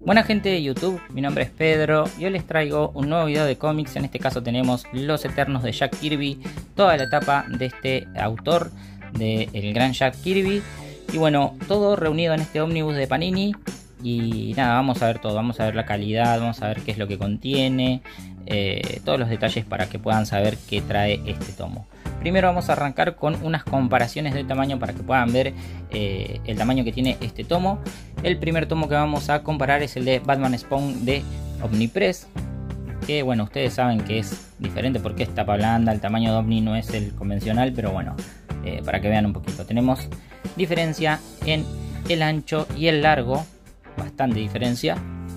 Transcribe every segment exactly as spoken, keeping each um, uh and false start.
Buena gente de YouTube, mi nombre es Pedro y hoy les traigo un nuevo video de cómics. En este caso tenemos Los Eternos de Jack Kirby, toda la etapa de este autor, del gran Jack Kirby. Y bueno, todo reunido en este ómnibus de Panini. Y nada, vamos a ver todo, vamos a ver la calidad, vamos a ver qué es lo que contiene, eh, todos los detalles para que puedan saber qué trae este tomo. Primero vamos a arrancar con unas comparaciones de tamaño para que puedan ver eh, el tamaño que tiene este tomo. El primer tomo que vamos a comparar es el de Batman Spawn de Omnipress, que bueno, ustedes saben que es diferente porque es tapa blanda, el tamaño de Omni no es el convencional, pero bueno, eh, para que vean un poquito. Tenemos diferencia en el ancho y el largo, bastante diferencia.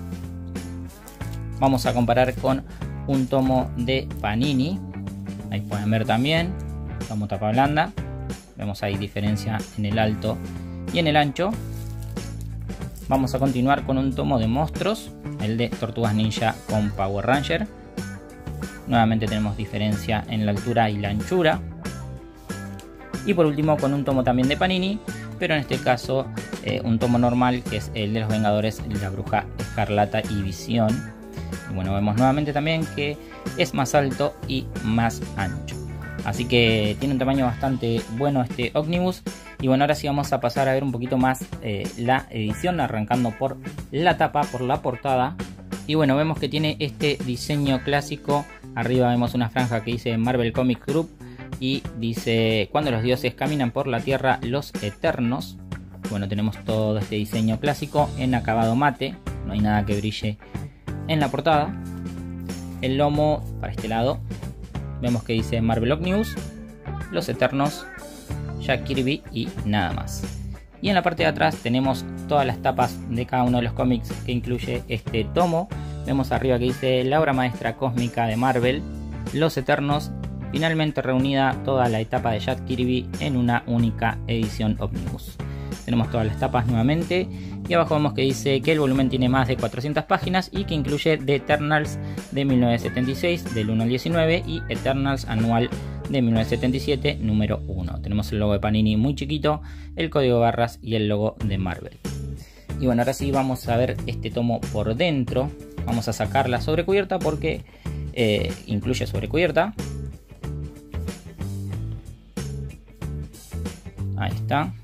Vamos a comparar con un tomo de Panini, ahí pueden ver también, tomo tapa blanda, vemos ahí diferencia en el alto y en el ancho. Vamos a continuar con un tomo de monstruos, el de Tortugas Ninja con Power Ranger. Nuevamente tenemos diferencia en la altura y la anchura. Y por último con un tomo también de Panini, pero en este caso eh, un tomo normal, que es el de los Vengadores, la Bruja Escarlata y Visión. Y bueno, vemos nuevamente también que es más alto y más ancho. Así que tiene un tamaño bastante bueno este ómnibus. Y bueno, ahora sí vamos a pasar a ver un poquito más eh, la edición, arrancando por la tapa, por la portada. Y bueno, vemos que tiene este diseño clásico. Arriba vemos una franja que dice Marvel Comics Group y dice: cuando los dioses caminan por la tierra, los eternos. Bueno, tenemos todo este diseño clásico en acabado mate, no hay nada que brille en la portada. El lomo para este lado vemos que dice Marvel Omnibus, Los Eternos, Jack Kirby y nada más. Y en la parte de atrás tenemos todas las tapas de cada uno de los cómics que incluye este tomo. Vemos arriba que dice la obra maestra cósmica de Marvel, Los Eternos. Finalmente reunida toda la etapa de Jack Kirby en una única edición Omnibus. Tenemos todas las tapas nuevamente. Y abajo vemos que dice que el volumen tiene más de cuatrocientas páginas y que incluye The Eternals de mil novecientos setenta y seis, del uno al diecinueve, y Eternals anual de mil novecientos setenta y siete, número uno. Tenemos el logo de Panini muy chiquito, el código de barras y el logo de Marvel. Y bueno, ahora sí vamos a ver este tomo por dentro. Vamos a sacar la sobrecubierta porque eh, incluye sobrecubierta. Ahí está.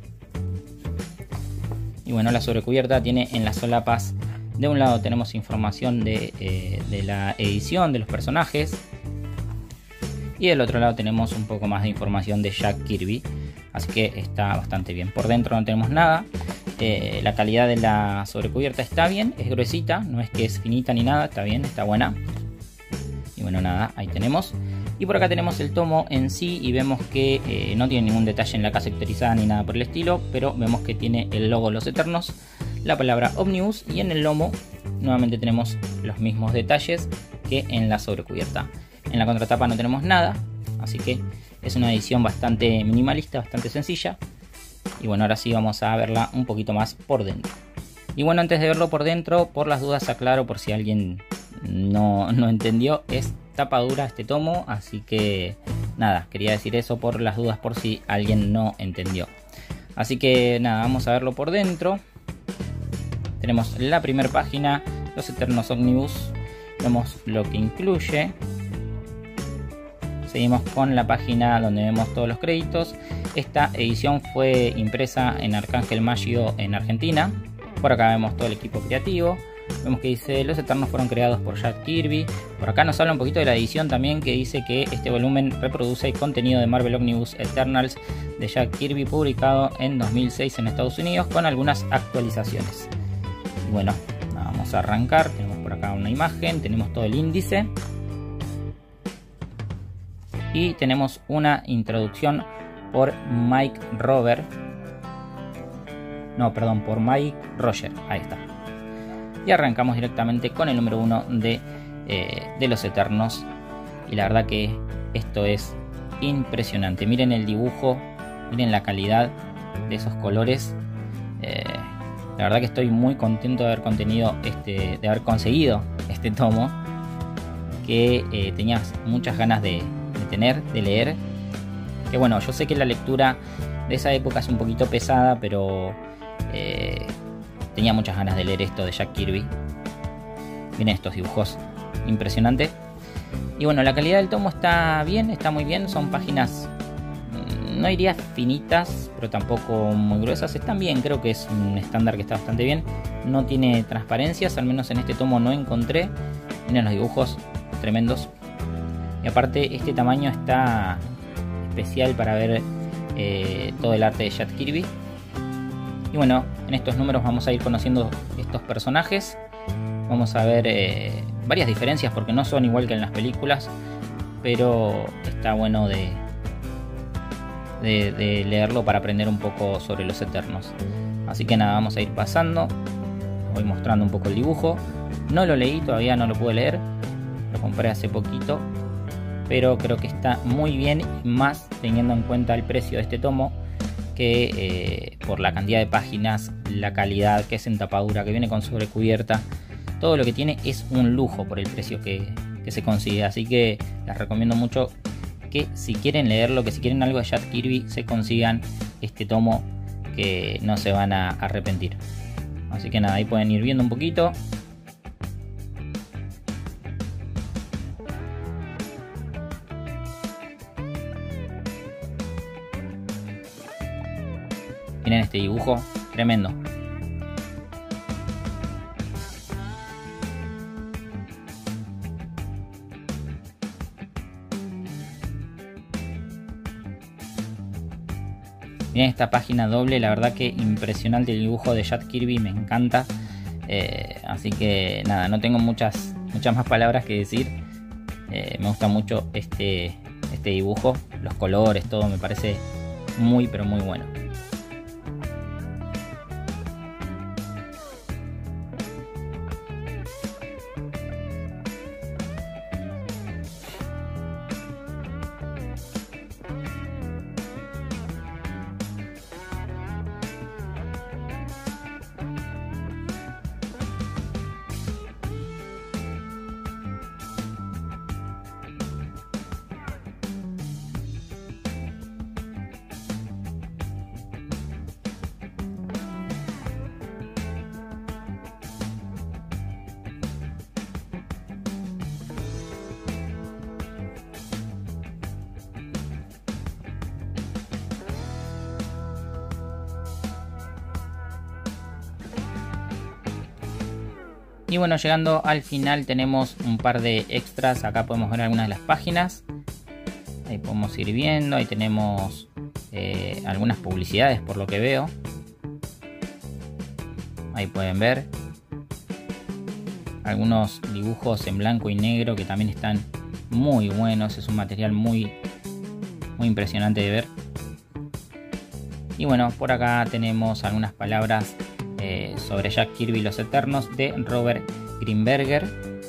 Y bueno, la sobrecubierta tiene en las solapas, de un lado tenemos información de, eh, de la edición de los personajes, y del otro lado tenemos un poco más de información de Jack Kirby, así que está bastante bien. Por dentro no tenemos nada. Eh, la calidad de la sobrecubierta está bien, es gruesita, no es que es finita ni nada, está bien, está buena. Y bueno, nada, ahí tenemos. Y por acá tenemos el tomo en sí y vemos que eh, no tiene ningún detalle en la caja sectorizada ni nada por el estilo, pero vemos que tiene el logo Los Eternos, la palabra Omnibus, y en el lomo nuevamente tenemos los mismos detalles que en la sobrecubierta. En la contratapa no tenemos nada, así que es una edición bastante minimalista, bastante sencilla. Y bueno, ahora sí vamos a verla un poquito más por dentro. Y bueno, antes de verlo por dentro, por las dudas aclaro, por si alguien no, no entendió, es tapa dura este tomo, así que nada, quería decir eso por las dudas, por si alguien no entendió. Así que nada, vamos a verlo por dentro. Tenemos la primera página, Los Eternos Omnibus, vemos lo que incluye. Seguimos con la página donde vemos todos los créditos. Esta edición fue impresa en Arcángel Maggio en Argentina. Por acá vemos todo el equipo creativo. Vemos que dice: Los Eternos fueron creados por Jack Kirby. Por acá nos habla un poquito de la edición también, que dice que este volumen reproduce el contenido de Marvel Omnibus Eternals de Jack Kirby, publicado en dos mil seis en Estados Unidos, con algunas actualizaciones. Y bueno, vamos a arrancar. Tenemos por acá una imagen, tenemos todo el índice y tenemos una introducción por Mike Rober. No, perdón, por Mike Roger. Ahí está. Y arrancamos directamente con el número uno de, eh, de Los Eternos. Y la verdad que esto es impresionante. Miren el dibujo, miren la calidad de esos colores. Eh, la verdad que estoy muy contento de haber contenido este, de haber conseguido este tomo, que eh, tenía muchas ganas de, de tener, de leer. Que bueno, yo sé que la lectura de esa época es un poquito pesada, pero eh, tenía muchas ganas de leer esto de Jack Kirby. Miren estos dibujos, impresionante. Y bueno, la calidad del tomo está bien, está muy bien. Son páginas, no diría finitas, pero tampoco muy gruesas. Están bien, creo que es un estándar que está bastante bien. No tiene transparencias, al menos en este tomo no encontré. Miren los dibujos, tremendos. Y aparte este tamaño está especial para ver eh, todo el arte de Jack Kirby. Y bueno, en estos números vamos a ir conociendo estos personajes. Vamos a ver eh, varias diferencias porque no son igual que en las películas, pero está bueno de, de, de leerlo para aprender un poco sobre los Eternos. Así que nada, vamos a ir pasando. Voy mostrando un poco el dibujo. No lo leí, todavía no lo pude leer. Lo compré hace poquito, pero creo que está muy bien, más teniendo en cuenta el precio de este tomo, que eh, por la cantidad de páginas, la calidad, que es en tapadura, que viene con sobrecubierta, todo lo que tiene es un lujo por el precio que, que se consigue. Así que les recomiendo mucho que si quieren leerlo, que si quieren algo de Jack Kirby, se consigan este tomo, que no se van a arrepentir. Así que nada, ahí pueden ir viendo un poquito. Miren este dibujo, tremendo. Miren esta página doble, la verdad que impresionante el dibujo de Jack Kirby, me encanta. Eh, así que nada, no tengo muchas, muchas más palabras que decir. Eh, me gusta mucho este, este dibujo, los colores, todo me parece muy pero muy bueno. Y bueno, llegando al final tenemos un par de extras. Acá podemos ver algunas de las páginas. Ahí podemos ir viendo. Ahí tenemos eh, algunas publicidades por lo que veo. Ahí pueden ver algunos dibujos en blanco y negro que también están muy buenos. Es un material muy, muy impresionante de ver. Y bueno, por acá tenemos algunas palabras Eh, sobre Jack Kirby y los Eternos de Robert Greenberger.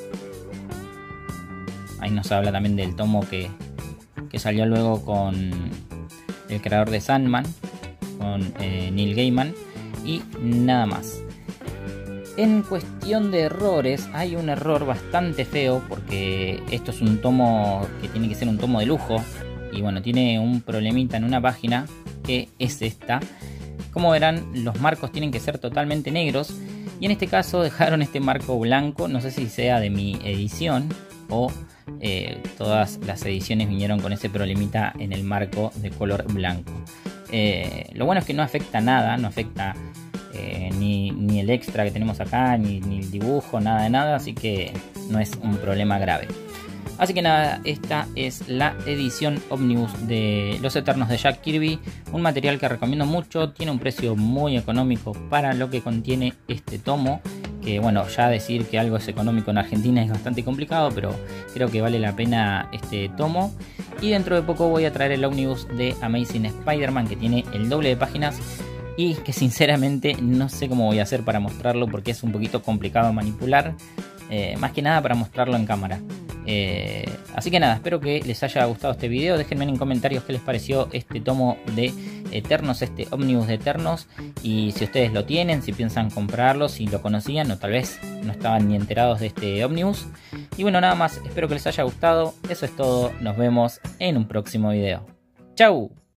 Ahí nos habla también del tomo que, que salió luego con el creador de Sandman, con eh, Neil Gaiman, y nada más. En cuestión de errores, hay un error bastante feo porque esto es un tomo que tiene que ser un tomo de lujo, y bueno, tiene un problemita en una página que es esta. Como verán, los marcos tienen que ser totalmente negros, y en este caso dejaron este marco blanco. No sé si sea de mi edición o eh, todas las ediciones vinieron con ese problemita en el marco de color blanco. Eh, lo bueno es que no afecta nada, no afecta eh, ni, ni el extra que tenemos acá, ni, ni el dibujo, nada de nada, así que no es un problema grave. Así que nada, esta es la edición Omnibus de Los Eternos de Jack Kirby. Un material que recomiendo mucho, tiene un precio muy económico para lo que contiene este tomo. Que bueno, ya decir que algo es económico en Argentina es bastante complicado, pero creo que vale la pena este tomo. Y dentro de poco voy a traer el Omnibus de Amazing Spider-Man, que tiene el doble de páginas. Y que sinceramente no sé cómo voy a hacer para mostrarlo porque es un poquito complicado manipular. Eh, más que nada para mostrarlo en cámara. Eh, así que nada, espero que les haya gustado este video. Déjenme en comentarios qué les pareció este tomo de Eternos, este Omnibus de Eternos, y si ustedes lo tienen, si piensan comprarlo, si lo conocían o tal vez no estaban ni enterados de este Omnibus. Y bueno, nada más, espero que les haya gustado. Eso es todo, nos vemos en un próximo video. ¡Chau!